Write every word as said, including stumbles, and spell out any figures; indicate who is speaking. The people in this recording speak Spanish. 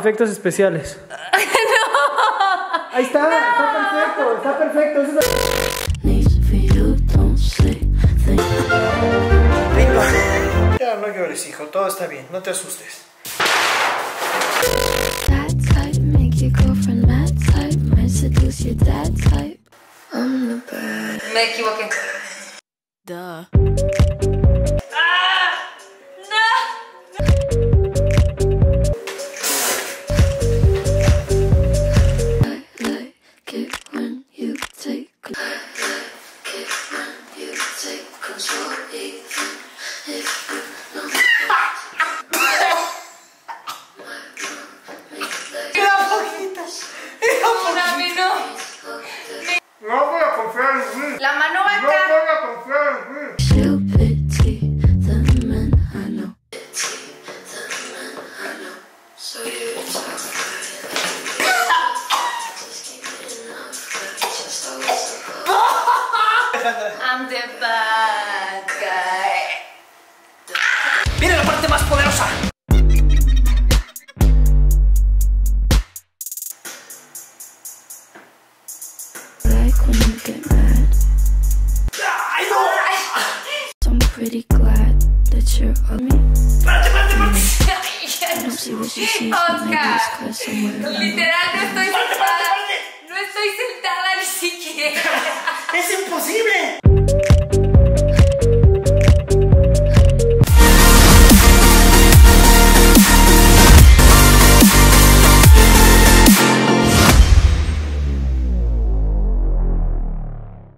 Speaker 1: efectos especiales. No. Ahí está, no. Está perfecto, está perfecto. Eso es... Ya no llores, hijo, todo está bien, no te asustes.
Speaker 2: Me equivoqué.
Speaker 3: Duh.
Speaker 2: ¡Ah! ¡No!
Speaker 1: No voy a confiar en mí.
Speaker 2: La mano va
Speaker 1: No
Speaker 2: acá.
Speaker 1: voy a confiar en mí.
Speaker 2: I'm the bad guy.
Speaker 3: ¡Viene la parte más poderosa! ¡Ay, no!
Speaker 4: I'm pretty glad that you're on me.
Speaker 3: ¡Espérate, espérate, espérate!
Speaker 2: Oscar, literal no estoy sentada. No estoy sentada ni siquiera.
Speaker 3: ¡Es imposible!